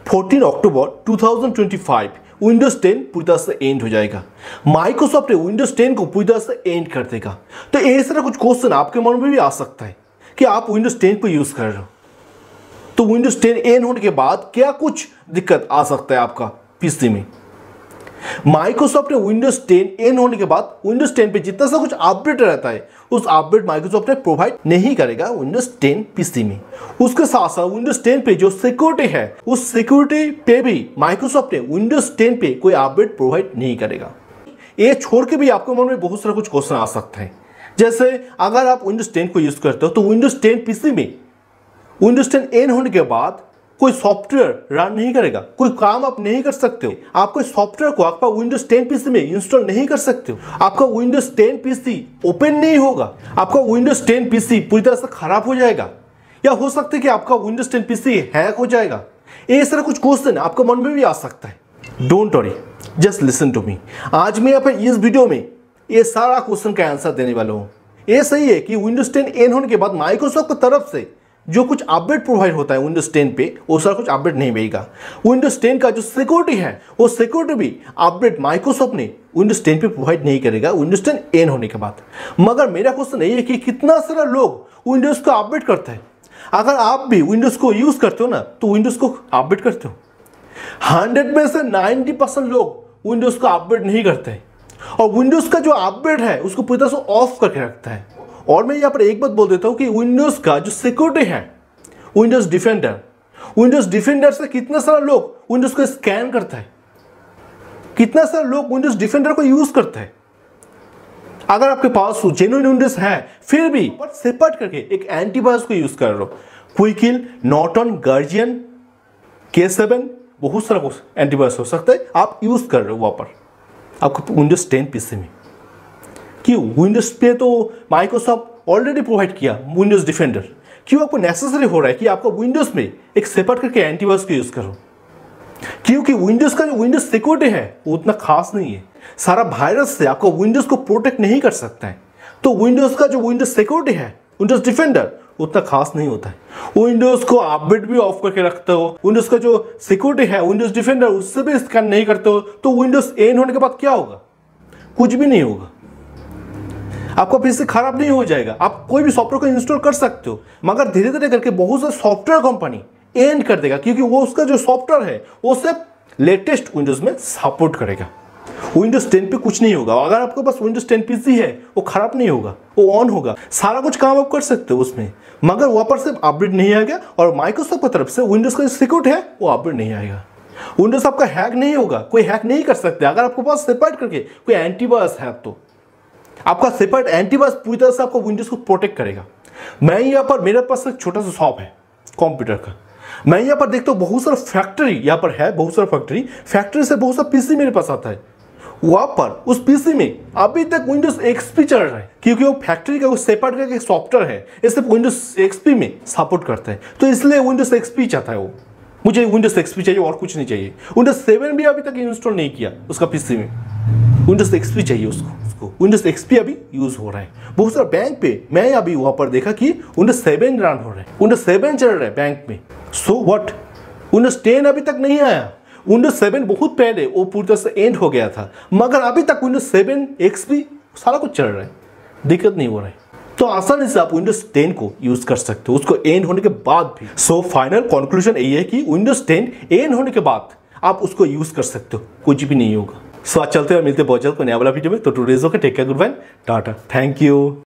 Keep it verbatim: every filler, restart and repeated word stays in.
चौदह अक्टूबर दो हज़ार पच्चीस विंडोज टेन पूरी तरह से एंड हो जाएगा। माइक्रोसॉफ्ट ने विंडोज टेन को पूरी तरह से एंड कर देगा। तो ऐसा ना कुछ क्वेश्चन आपके मन में भी आ सकता है कि आप विंडोज टेन को यूज कर रहे हो, तो विंडोज टेन एंड होने के बाद क्या कुछ दिक्कत आ सकता है आपका पीसी में। माइक्रोसॉफ्ट ने विंडोज टेन एंड होने के बाद विंडोज टेन पे जितना सा कुछ अपडेट रहता है उस अपडेट माइक्रोसॉफ्ट ने प्रोवाइड नहीं करेगा विंडोज टेन पीसी में। उसके साथ साथ विंडोज टेन पे जो सिक्योरिटी है उस सिक्योरिटी पे भी माइक्रोसॉफ्ट ने विंडोज टेन पे कोई अपडेट प्रोवाइड नहीं करेगा। ये छोड़ के भी आपके मन में बहुत सारा कुछ क्वेश्चन आ सकता है, जैसे अगर आप विंडोज टेन को यूज करते हो तो विंडोज टेन पीसी में विंडोज टेन एंड होने के बाद कोई सॉफ्टवेयर रन नहीं करेगा, कोई काम आप नहीं कर सकते हो, आप कोई सॉफ्टवेयर को आपका विंडोज टेन पीसी में इंस्टॉल नहीं कर सकते हो, आपका विंडोज टेन पीसी ओपन नहीं होगा, आपका विंडोज टेन पीसी पूरी तरह से खराब हो जाएगा, या हो सकता है कि आपका विंडोज टेन पीसी हैक हो जाएगा। ये सारा कुछ क्वेश्चन आपके मन में भी आ सकता है। Don't worry, just listen to me. आज मैं यहाँ इस वीडियो में ये सारा क्वेश्चन का आंसर देने वाला हूँ। ये सही है कि विंडोज टेन एंड होने के बाद माइक्रोसॉफ्ट की तरफ से जो कुछ अपडेट प्रोवाइड होता है विंडोज टेन पे वो सारा कुछ अपडेट नहीं मिलेगा। विंडोज टेन का जो सिक्योरिटी है वो सिक्योरिटी भी अपडेट माइक्रोसॉफ्ट ने विंडोज टेन पे प्रोवाइड नहीं करेगा विंडोज टेन एंड होने के बाद। मगर मेरा क्वेश्चन ये है कि कितना सारा लोग विंडोज को अपडेट करते हैं। अगर आप भी विंडोज को यूज करते हो ना तो विंडोज को अपडेट करते हो। हंड्रेड में से नाइन्टी परसेंट लोग विंडोज को अपडेट नहीं करते हैं और विंडोज का जो अपडेट है उसको पूरी तरह से ऑफ करके रखता है। और मैं यहाँ पर एक बात बोल देता हूँ कि विंडोज का जो सिक्योरिटी है विंडोज डिफेंडर, विंडोज डिफेंडर से कितना सारा लोग विंडोज को स्कैन करता है, कितना सारा लोग विंडोज डिफेंडर को यूज करते हैं। अगर आपके पास जेन्युइन विंडोज है फिर भी बट सेपरेट करके एक एंटीवायरस को यूज कर रहे हो, Quick Heal, Norton, Guardian, K seven, बहुत सारा एंटीवायरस हो सकता है आप यूज कर रहे हो वहां पर आपको विंडोज टेन पीसी में। क्यों? विंडोज पे तो माइक्रोसॉफ्ट ऑलरेडी प्रोवाइड किया विंडोज डिफेंडर, क्यों आपको नेसेसरी हो रहा है कि आपको विंडोज में एक सेपरेट करके एंटीवायरस को यूज करो? क्योंकि विंडोज का जो विंडोज सिक्योरिटी है वो उतना खास नहीं है। सारा वायरस से आपको विंडोज को प्रोटेक्ट नहीं कर सकता है। तो विंडोज का जो विंडोज सिक्योरिटी है विंडोज डिफेंडर उतना खास नहीं होता है। विंडोज को अपडेट भी ऑफ करके रखते हो, विंडोज का जो सिक्योरिटी है विंडोज डिफेंडर उससे भी स्कैन नहीं करते हो, तो विंडोज एंड होने के बाद क्या होगा? कुछ भी नहीं होगा। आपका पीसी खराब नहीं हो जाएगा, आप कोई भी सॉफ्टवेयर को इंस्टॉल कर सकते हो, मगर धीरे धीरे करके बहुत सारे सॉफ्टवेयर कंपनी एंड कर देगा क्योंकि वो उसका जो सॉफ्टवेयर है वो सिर्फ लेटेस्ट विंडोज में सपोर्ट करेगा। विंडोज टेन पे कुछ नहीं होगा। अगर आपके पास विंडोज टेन पीसी है वो खराब नहीं होगा, वो ऑन होगा, सारा कुछ काम आप कर सकते हो उसमें, मगर वहां पर सिर्फ अपडेट नहीं आएगा और माइक्रोसॉफ्ट की तरफ से विंडोज का जो सिक्योरिटी है वो अपडेट नहीं आएगा। विंडोज आपका हैक नहीं होगा, कोई हैक नहीं कर सकते। अगर आपके पास सेपरेट करके कोई एंटीवायरस है तो आपका सेपरेट एंटीवायरस पूरी तरह से आपको विंडोज को प्रोटेक्ट करेगा। मैं यहाँ पर मेरे पास एक छोटा सा शॉप है कंप्यूटर का, मैं यहाँ पर देखता हूँ बहुत सारा फैक्ट्री यहाँ पर है, बहुत सारा फैक्ट्री फैक्ट्री से बहुत सारा पीसी मेरे पास आता है। वहां पर उस पीसी में अभी तक विंडोज एक्सपी चल रहा है क्योंकि वो फैक्ट्री का सेपरेट करके एक सॉफ्टवेयर है, इसे विंडोज एक्सपी में सपोर्ट करता है, तो इसलिए विंडोज एक्सपी चाहता है वो। मुझे विंडोज एक्सपी चाहिए और कुछ नहीं चाहिए। विंडोज सेवन भी अभी तक इंस्टॉल नहीं किया उसका पीसी में, विंडोज एक्सपी चाहिए उसको उसको विंडोज एक्सपी अभी यूज हो रहा है बहुत सारा बैंक पे। मैं अभी वहां पर देखा कि विंडोज सेवन रन हो रहा है, विंडोज सेवन चल रहा है बैंक में। सो व्हाट, विंडोज टेन अभी तक नहीं आया। विंडोज सेवन बहुत पहले वो पूरी तरह से एंड हो गया था, मगर अभी तक विंडोज सेवन एक्सपी सारा कुछ चल रहा है, दिक्कत नहीं हो रहा है। तो आसानी से आप विंडोज टेन को यूज कर सकते हो उसको एंड होने के बाद भी। सो फाइनल कंक्लूजन यही है कि विंडोज टेन एंड होने के बाद आप उसको यूज कर सकते हो, कुछ भी नहीं होगा। सो आज चलते हैं, मिलते बहुत जल्द को नया वाला वीडियो में। तो today's okay, take care, good bye, tata, thank you.